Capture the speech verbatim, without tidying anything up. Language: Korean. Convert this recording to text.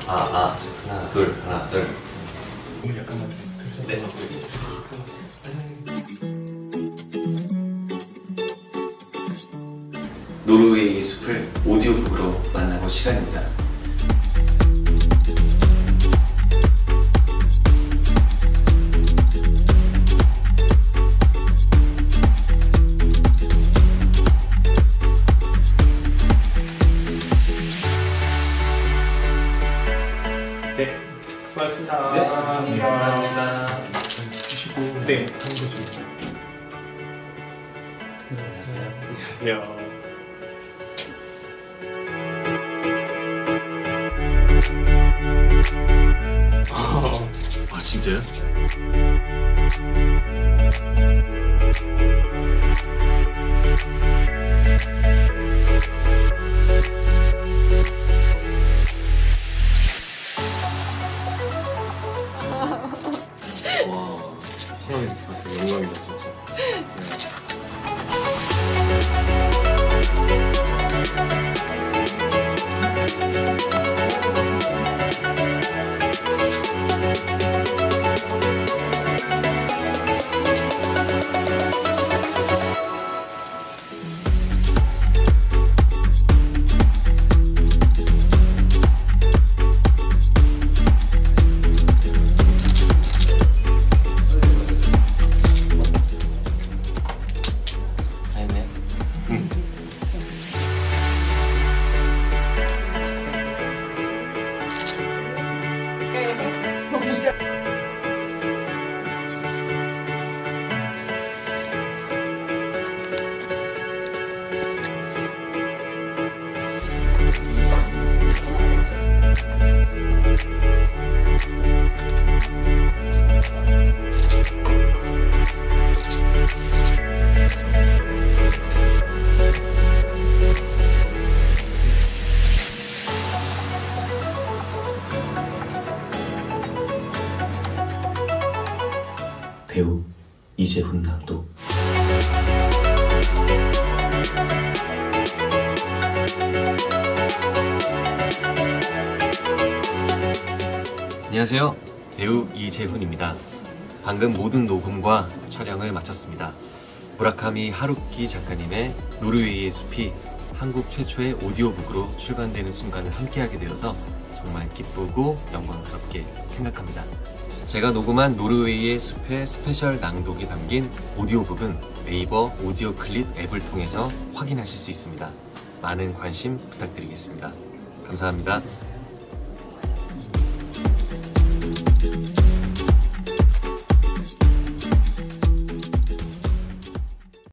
아, 아, 하나, 둘, 하나, 둘. 오늘 약간만 네. 노르웨이의 숲을 오디오북으로 만나볼 시간입니다. 네, 고맙습니다. 네, 감사합니다. 주시고 네, 한 거죠. 안녕하세요. 안녕하세요. 아, 진짜요? 와, 하나님 같은 영광이다 진짜. 배우 이재훈 낭독. 안녕하세요. 배우 이재훈입니다. 방금 모든 녹음과 촬영을 마쳤습니다. 무라카미 하루키 작가님의 노르웨이의 숲이 한국 최초의 오디오북으로 출간되는 순간을 함께하게 되어서 정말 기쁘고 영광스럽게 생각합니다. 제가 녹음한 노르웨이의 숲의 스페셜 낭독이 담긴 오디오북은 네이버 오디오 클립 앱을 통해서 확인하실 수 있습니다. 많은 관심 부탁드리겠습니다. 감사합니다.